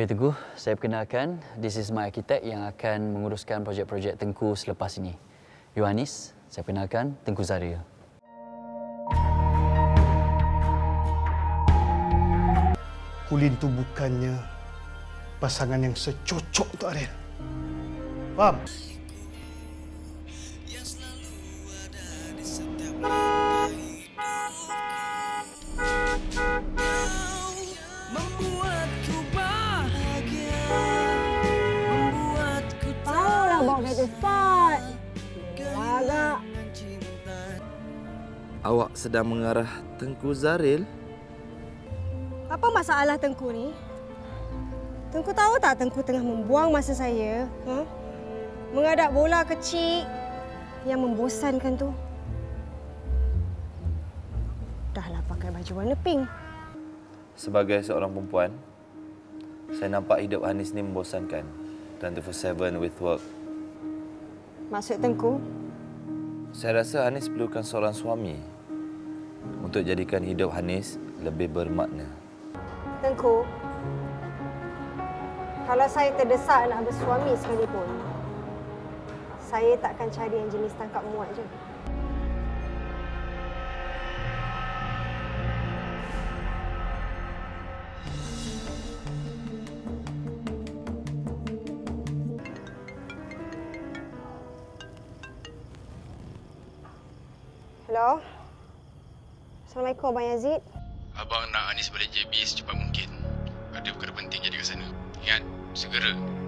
Okey Tengku, saya perkenalkan, this is my architect yang akan menguruskan projek-projek Tengku selepas ini. Yohanis, saya perkenalkan Tengku Zaril. Kulin tu bukannya pasangan yang secocok untuk Ariel. Faham? Awak sedang mengarah Tengku Zaril? Apa masalah Tengku ni? Tengku tahu tak Tengku tengah membuang masa saya? Menghadap bola kecil yang membosankan tu. Dahlah pakai baju warna pink. Sebagai seorang perempuan, saya nampak hidup Hanis ni membosankan. 24/7 with work. Maksud Tengku? Saya rasa Hanis perlukan seorang suami untuk jadikan hidup Hanis lebih bermakna. Tengku, kalau saya terdesak nak bersuami sekalipun, saya takkan cari yang jenis tangkap muat je. Hello? Assalamualaikum, Abang Yazid. Abang nak Anis balik JB secepat mungkin. Ada perkara penting jadi ke sana. Ingat, segera.